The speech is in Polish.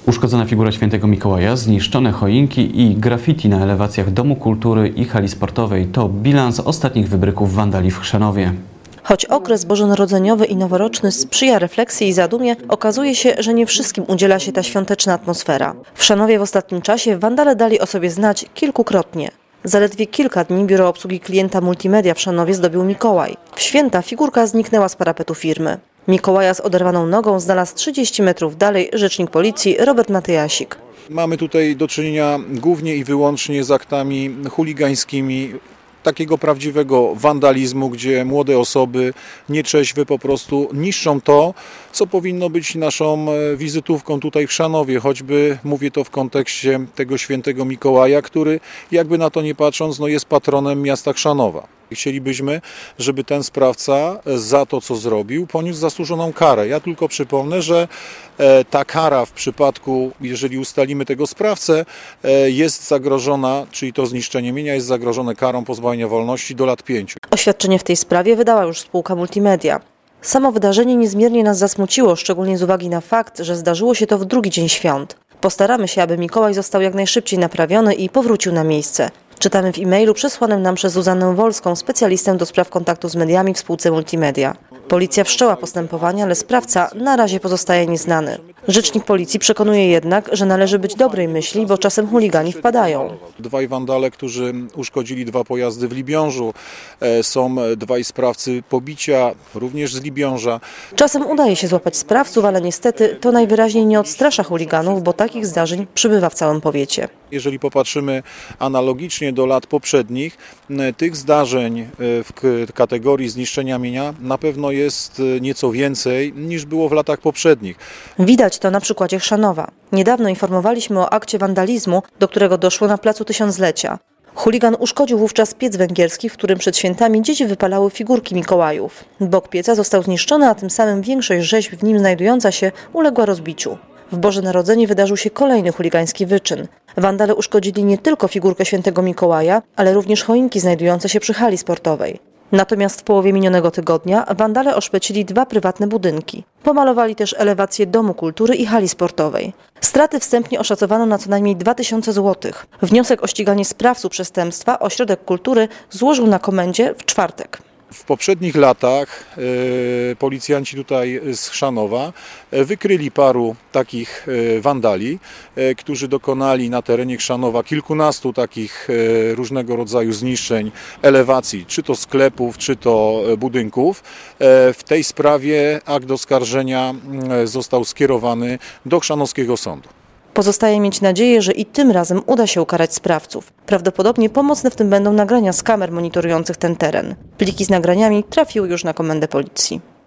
Uszkodzona figura świętego Mikołaja, zniszczone choinki i graffiti na elewacjach Domu Kultury i hali sportowej to bilans ostatnich wybryków wandali w Chrzanowie. Choć okres bożonarodzeniowy i noworoczny sprzyja refleksji i zadumie, okazuje się, że nie wszystkim udziela się ta świąteczna atmosfera. W Chrzanowie w ostatnim czasie wandale dali o sobie znać kilkukrotnie. Zaledwie kilka dni biuro obsługi klienta Multimedia w Chrzanowie zdobił Mikołaj. W święta figurka zniknęła z parapetu firmy. Mikołaja z oderwaną nogą znalazł 30 metrów dalej rzecznik policji Robert Matyjasik. Mamy tutaj do czynienia głównie i wyłącznie z aktami chuligańskimi, takiego prawdziwego wandalizmu, gdzie młode osoby nietrzeźwe po prostu niszczą to, co powinno być naszą wizytówką tutaj w Chrzanowie, choćby mówię to w kontekście tego świętego Mikołaja, który jakby na to nie patrząc, jest patronem miasta Chrzanowa. Chcielibyśmy, żeby ten sprawca za to, co zrobił, poniósł zasłużoną karę. Ja tylko przypomnę, że ta kara w przypadku, jeżeli ustalimy tego sprawcę, jest zagrożona, czyli to zniszczenie mienia jest zagrożone karą pozbawienia wolności do lat 5. Oświadczenie w tej sprawie wydała już spółka Multimedia. Samo wydarzenie niezmiernie nas zasmuciło, szczególnie z uwagi na fakt, że zdarzyło się to w drugi dzień świąt. Postaramy się, aby Mikołaj został jak najszybciej naprawiony i powrócił na miejsce. Czytamy w e-mailu przesłanym nam przez Zuzannę Wolską, specjalistę do spraw kontaktu z mediami w spółce Multimedia. Policja wszczęła postępowanie, ale sprawca na razie pozostaje nieznany. Rzecznik policji przekonuje jednak, że należy być dobrej myśli, bo czasem chuligani wpadają. Dwaj wandale, którzy uszkodzili 2 pojazdy w Libiążu. Są 2 sprawcy pobicia, również z Libiąża. Czasem udaje się złapać sprawców, ale niestety to najwyraźniej nie odstrasza chuliganów, bo takich zdarzeń przybywa w całym powiecie. Jeżeli popatrzymy analogicznie do lat poprzednich, tych zdarzeń w kategorii zniszczenia mienia na pewno jest nieco więcej niż było w latach poprzednich. Widać to na przykładzie Chrzanowa. Niedawno informowaliśmy o akcie wandalizmu, do którego doszło na placu Tysiąclecia. Chuligan uszkodził wówczas piec węgierski, w którym przed świętami dzieci wypalały figurki Mikołajów. Bok pieca został zniszczony, a tym samym większość rzeźb w nim znajdująca się uległa rozbiciu. W Boże Narodzenie wydarzył się kolejny chuligański wyczyn. Wandale uszkodzili nie tylko figurkę świętego Mikołaja, ale również choinki znajdujące się przy hali sportowej. Natomiast w połowie minionego tygodnia wandale oszpecili 2 prywatne budynki. Pomalowali też elewację Domu Kultury i hali sportowej. Straty wstępnie oszacowano na co najmniej 2000 zł. Wniosek o ściganie sprawców przestępstwa Ośrodek Kultury złożył na komendzie w czwartek. W poprzednich latach policjanci tutaj z Chrzanowa wykryli paru takich wandali, którzy dokonali na terenie Chrzanowa kilkunastu takich różnego rodzaju zniszczeń elewacji, czy to sklepów, czy to budynków. W tej sprawie akt oskarżenia został skierowany do Chrzanowskiego Sądu. Pozostaje mieć nadzieję, że i tym razem uda się ukarać sprawców. Prawdopodobnie pomocne w tym będą nagrania z kamer monitorujących ten teren. Pliki z nagraniami trafiły już na komendę policji.